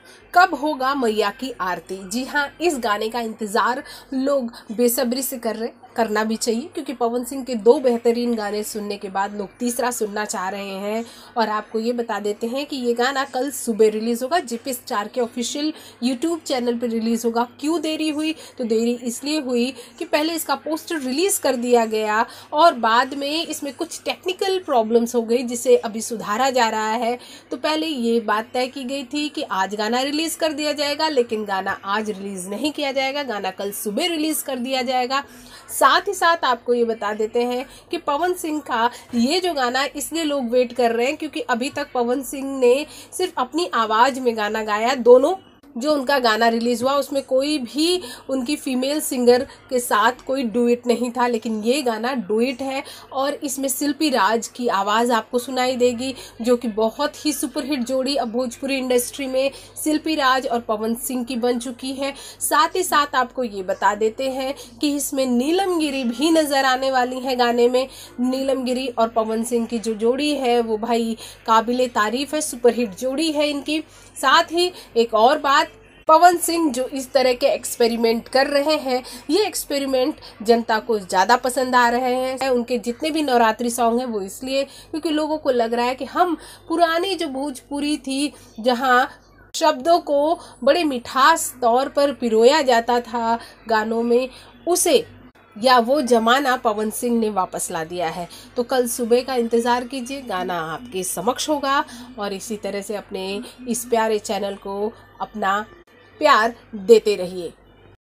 कब होगा मैया की आरती। जी हाँ, इस गाने का इंतज़ार लोग बेसब्री से करना भी चाहिए, क्योंकि पवन सिंह के 2 बेहतरीन गाने सुनने के बाद लोग तीसरा सुनना चाह रहे हैं। और आपको ये बता देते हैं कि ये गाना कल सुबह रिलीज़ होगा, जेपी स्टार के ऑफिशियल यूट्यूब चैनल पर रिलीज़ होगा। क्यों देरी हुई? तो देरी इसलिए हुई कि पहले इसका पोस्टर रिलीज़ कर दिया गया और बाद में इसमें कुछ टेक्निकल प्रॉब्लम्स हो गई, जिसे अभी सुधारा जा रहा है। तो पहले ये बात तय की गई थी कि आज गाना रिलीज़ कर दिया जाएगा, लेकिन गाना आज रिलीज़ नहीं किया जाएगा, गाना कल सुबह रिलीज़ कर दिया जाएगा। साथ ही साथ आपको ये बता देते हैं कि पवन सिंह का ये जो गाना इसलिए लोग वेट कर रहे हैं क्योंकि अभी तक पवन सिंह ने सिर्फ अपनी आवाज़ में गाना गाया। दोनों जो उनका गाना रिलीज़ हुआ उसमें कोई भी उनकी फीमेल सिंगर के साथ कोई डुएट नहीं था, लेकिन ये गाना डुएट है और इसमें शिल्पी राज की आवाज़ आपको सुनाई देगी, जो कि बहुत ही सुपरहिट जोड़ी अब भोजपुरी इंडस्ट्री में शिल्पी राज और पवन सिंह की बन चुकी है। साथ ही साथ आपको ये बता देते हैं कि इसमें नीलम गिरी भी नज़र आने वाली है गाने में। नीलम गिरी और पवन सिंह की जो जोड़ी है वो भाई काबिले तारीफ़ है, सुपरहिट जोड़ी है इनकी। साथ ही एक और बात, पवन सिंह जो इस तरह के एक्सपेरिमेंट कर रहे हैं, ये एक्सपेरिमेंट जनता को ज़्यादा पसंद आ रहे हैं। उनके जितने भी नवरात्रि सॉन्ग हैं वो इसलिए क्योंकि लोगों को लग रहा है कि हम पुरानी जो भोजपुरी थी, जहाँ शब्दों को बड़े मिठास तौर पर पिरोया जाता था गानों में, उसे या वो जमाना पवन सिंह ने वापस ला दिया है। तो कल सुबह का इंतज़ार कीजिए, गाना आपके समक्ष होगा। और इसी तरह से अपने इस प्यारे चैनल को अपना प्यार देते रहिए।